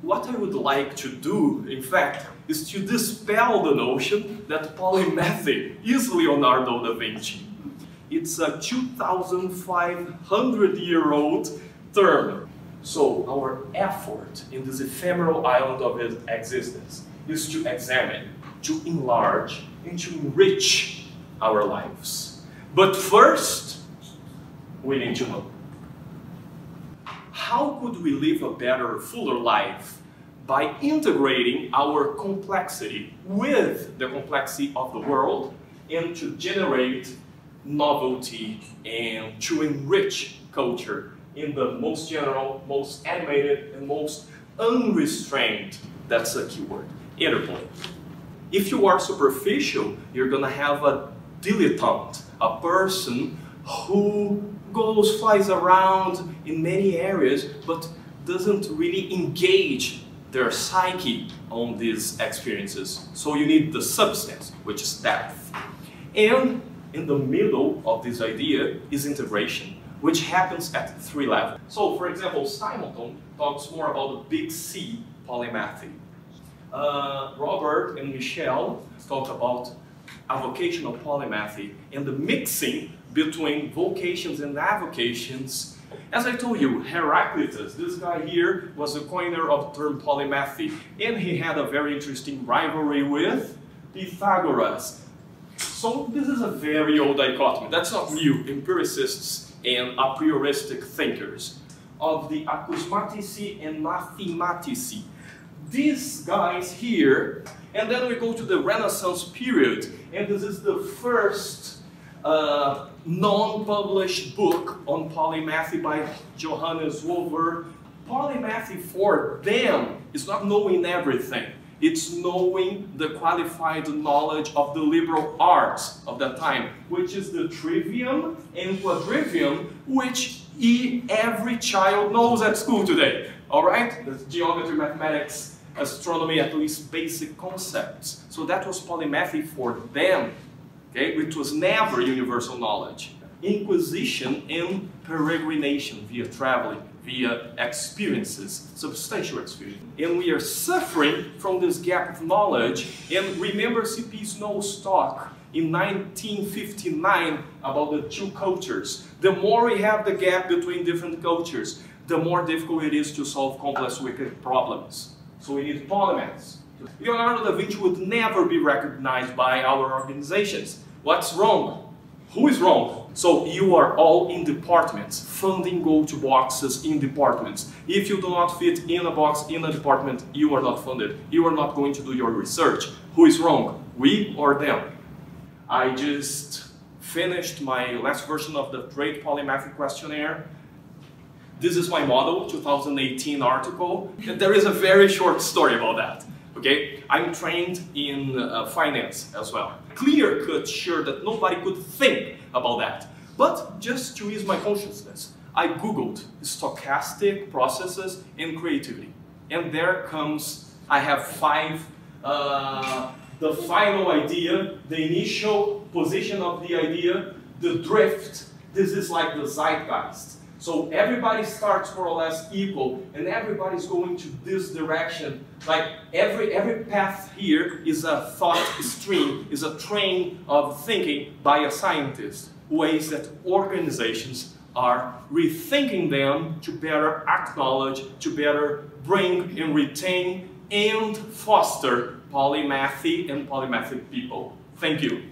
what I would like to do, in fact, is to dispel the notion that polymathy is Leonardo da Vinci. It's a 2,500-year-old term. So our effort in this ephemeral island of his existence is to examine, to enlarge, and to enrich our lives. But first, we need to know, how could we live a better, fuller life by integrating our complexity with the complexity of the world and to generate novelty and to enrich culture in the most general, most animated, and most unrestrained, that's a keyword, interplay. If you are superficial, you're gonna have a dilettante, a person who flies around in many areas, but doesn't really engage their psyche on these experiences. So you need the substance, which is depth. And in the middle of this idea is integration, which happens at 3 levels. So, for example, Simonton talks more about the big C, polymathy. Robert and Michel talk about avocational polymathy and the mixing between vocations and avocations. As I told you, Heraclitus, this guy here, was the coiner of the term polymathy, and he had a very interesting rivalry with Pythagoras. So this is a very old dichotomy. That's not new. Empiricists and a prioristic thinkers of the acousmatici and mathematici. These guys here, and then we go to the Renaissance period, and this is the first non-published book on polymathy by Johannes Wolver. Polymathy for them is not knowing everything. It's knowing the qualified knowledge of the liberal arts of that time, which is the trivium and quadrivium, which every child knows at school today. All right? That's geometry, mathematics, astronomy, at least basic concepts. So that was polymathy for them. Okay? It was never universal knowledge. Inquisition and peregrination via traveling, via experiences, substantial experience. And we are suffering from this gap of knowledge. And remember C.P. Snow's talk in 1959 about the 2 cultures. The more we have the gap between different cultures, the more difficult it is to solve complex wicked problems. So we need polymaths. Leonardo da Vinci would never be recognized by our organizations. What's wrong? Who is wrong? So you are all in departments. Funding go to boxes in departments. If you do not fit in a box in a department, you are not funded. You are not going to do your research. Who is wrong? We or them? I just finished my last version of the Great Polymathy Questionnaire. This is my model, 2018 article. There is a very short story about that. Okay, I'm trained in finance as well. Clear-cut, sure that nobody could think about that. But just to ease my consciousness, I Googled stochastic processes and creativity. And there comes, I have 5, the final idea, the initial position of the idea, the drift. This is like the zeitgeist. So everybody starts more or less equal, and everybody's going to this direction. Like every path here is a thought stream, is a train of thinking by a scientist. Ways that organizations are rethinking them to better acknowledge, to better bring and retain and foster polymathy and polymathic people. Thank you.